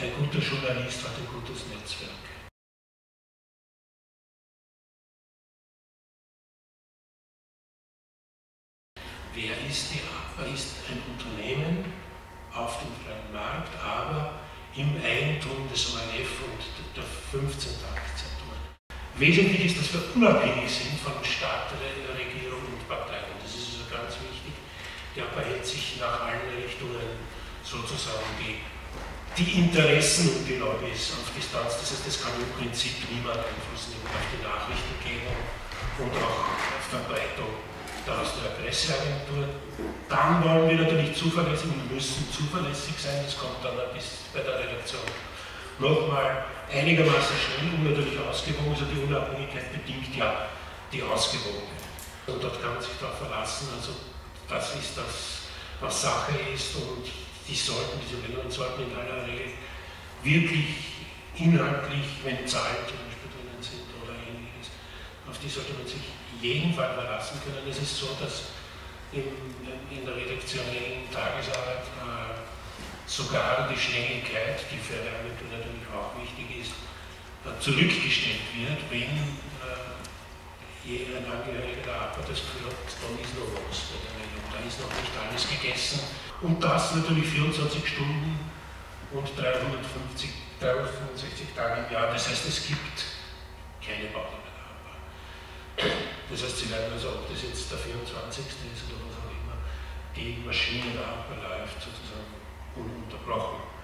ein guter Journalist hat ein gutes Netzwerk. Wer ist die APA? Ist ein Unternehmen auf dem freien Markt, aber im Eigentum des ORF und der 15 Tageszeitungen. Wesentlich ist, dass wir unabhängig sind von Staat, Regierung und Parteien. Das ist also ganz wichtig. Die APA hält sich nach allen Richtungen sozusagen die Interessen und die Lobbys auf Distanz. Das heißt, das kann im Prinzip niemand Einfluss nehmen auf die Nachrichtengebung und auch auf Verbreitung aus der Presseagentur. Dann wollen wir natürlich zuverlässig und müssen zuverlässig sein, das kommt dann bis bei der Redaktion nochmal einigermaßen schnell und natürlich ausgewogen, also die Unabhängigkeit bedingt ja die Ausgewogenheit. Und dort kann man sich darauf verlassen, also das ist das, was Sache ist, und diese Meldungen sollten in aller Regel wirklich inhaltlich, wenn Zahlen zum Beispiel drinnen sind oder ähnliches, auf die sollte man sich jeden Fall verlassen können. Es ist so, dass in der redaktionellen Tagesarbeit sogar die Schnelligkeit, die für eine Agentur natürlich auch wichtig ist, zurückgestellt wird, wenn ein Angehöriger der APA das Gefühl hat, da ist noch was bei der Meldung, da ist noch nicht alles gegessen. Und das natürlich 24 Stunden und 365 Tage im Jahr. Das heißt, es gibt keine Pause bei der APA. Das heißt, Sie werden also, ob das jetzt der 24. ist oder was auch immer, die Maschine der APA läuft sozusagen ununterbrochen.